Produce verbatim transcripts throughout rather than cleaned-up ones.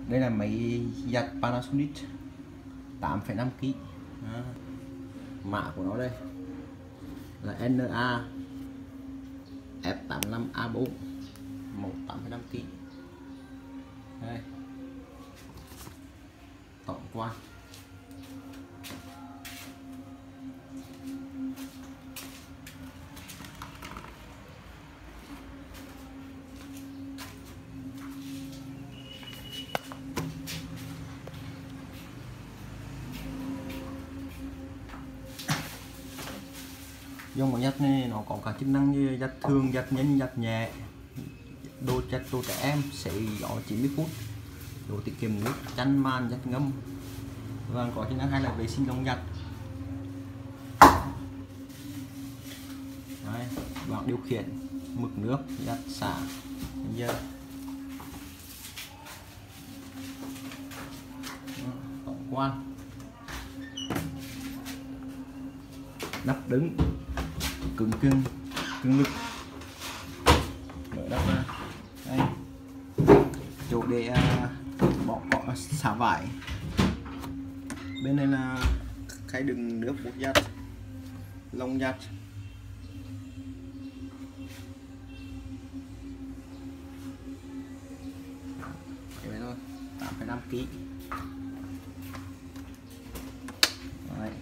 Đây là máy giặt Panasonic tám phẩy năm ki lô gam. Mã của nó đây là N A F tám năm A bốn, màu tám phẩy năm ki lô gam. Đây, tổng quan. Dòng của giặt này nó có cả chức năng như giặt thường, giặt nhanh, giặt nhẹ, đồ giặt đồ trẻ em, sấy gió chín mươi phút, đồ tiết kiệm nước, chăn màn, giặt ngâm, và có chức năng hay là vệ sinh lông giặt. Đấy, bảng điều khiển, mực nước, giặt xả, giờ tổng quan, nắp đứng, cứng cưng cứng lực, mở đắp ra. Đây, chỗ để uh, bỏ cọ xả vải. Bên này là khay đựng nước bột giặt, lông giặt. Vậy thôi, tám phẩy năm ki lô gam. Đấy.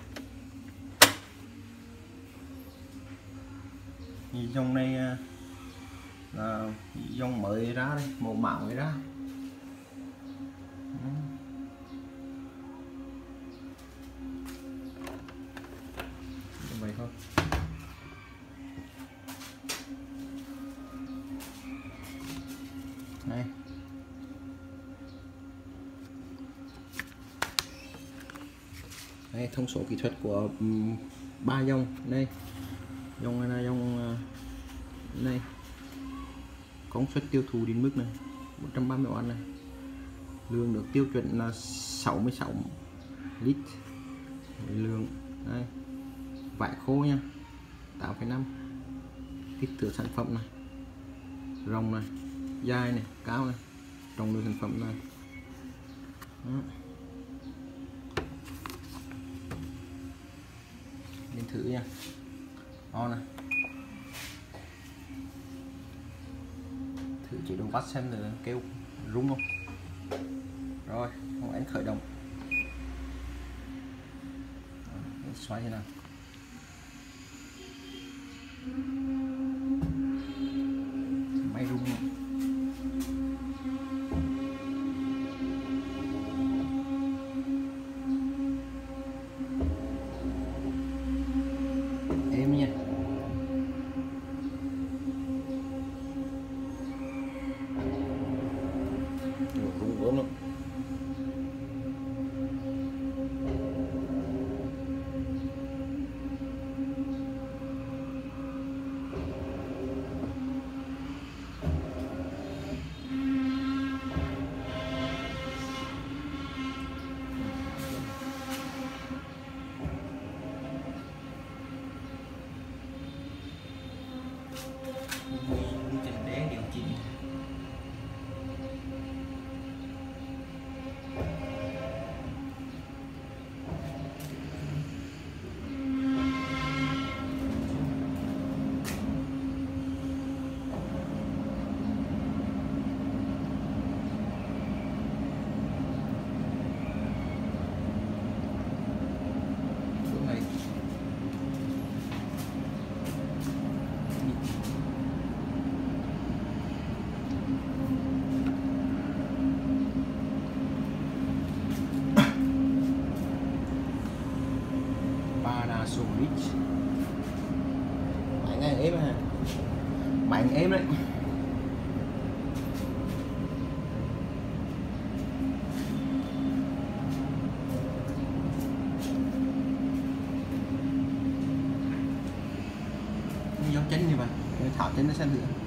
Dòng này là dòng mới ra đây, mẫu mã mới ra. Như vậy thôi. Đây. Đây, thông số kỹ thuật của ba dòng đây. Dòng này là dòng này, công suất tiêu thụ đến mức này một trăm ba mươi oát này, lượng nước tiêu chuẩn là sáu mươi sáu lít lượng. Đây, vải khô nha, tám phẩy năm, kích thước sản phẩm này, rộng này, dài này, cao này, trọng lượng sản phẩm này. Đó. Mình thử nha. Đó này, thử chế độ bắt xem là kêu rung không. Rồi, không anh khởi động. Đó, xoay thế nào. Máy rung không? Êm nha. Rung gốm lắm. Đi trên đế điều chỉnh. Panasonic. Máy này êm ha. Máy êm đấy. Dấu chân như vậy, tháo chân nó xem thử.